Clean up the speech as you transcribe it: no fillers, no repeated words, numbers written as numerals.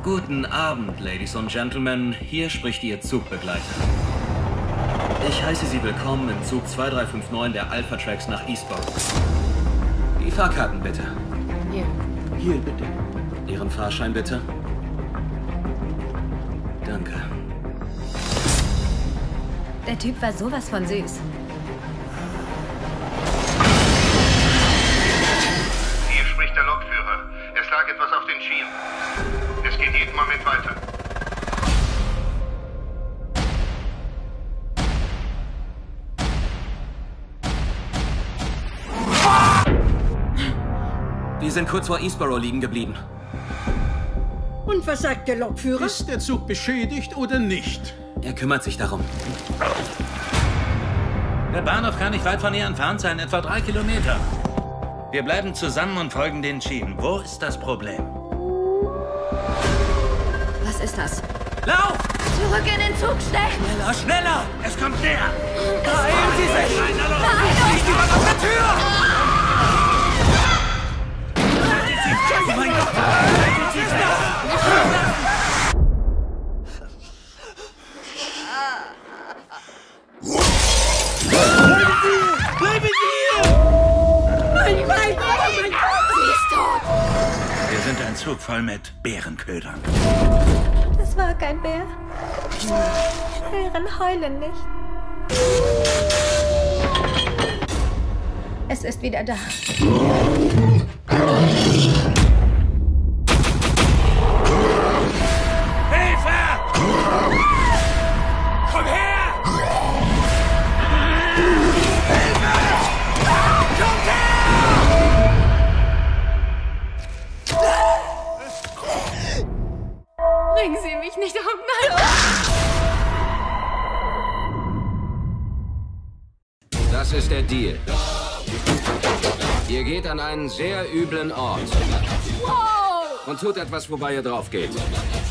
Guten Abend, Ladies und Gentlemen. Hier spricht Ihr Zugbegleiter. Ich heiße Sie willkommen im Zug 2359 der Alpha Tracks nach Eastbourne. Die Fahrkarten bitte. Hier. Hier bitte. Ihren Fahrschein bitte. Danke. Der Typ war sowas von süß. Hier spricht der Lokführer. Es lag etwas auf den Schienen. Es geht jeden Moment weiter. Wir sind kurz vor Eastbourne liegen geblieben. Und was sagt der Lokführer? Ist der Zug beschädigt oder nicht? Er kümmert sich darum. Der Bahnhof kann nicht weit von hier entfernt sein, etwa 3 Kilometer. Wir bleiben zusammen und folgen den Schienen. Wo ist das Problem? Was ist das? Lauf! Zurück in den Zug, schnell! Schneller, schneller! Es kommt näher! Beeilen Sie sich! Nein, nicht jemand auf der Tür! Oh mein Gott! Bleiben Sie! Mein Bein! Oh mein Gott! Sie ist tot! Wir sind ein Zug voll mit Bärenködern. Das war kein Bär. Bären heulen nicht. Es ist wieder da. Hilfe! Komm her! Hilfe! Kommt her! Bringen Sie mich nicht um. Nein! Das ist der Deal. Ihr geht an einen sehr üblen Ort. Wow! Und tut etwas, wobei ihr drauf geht.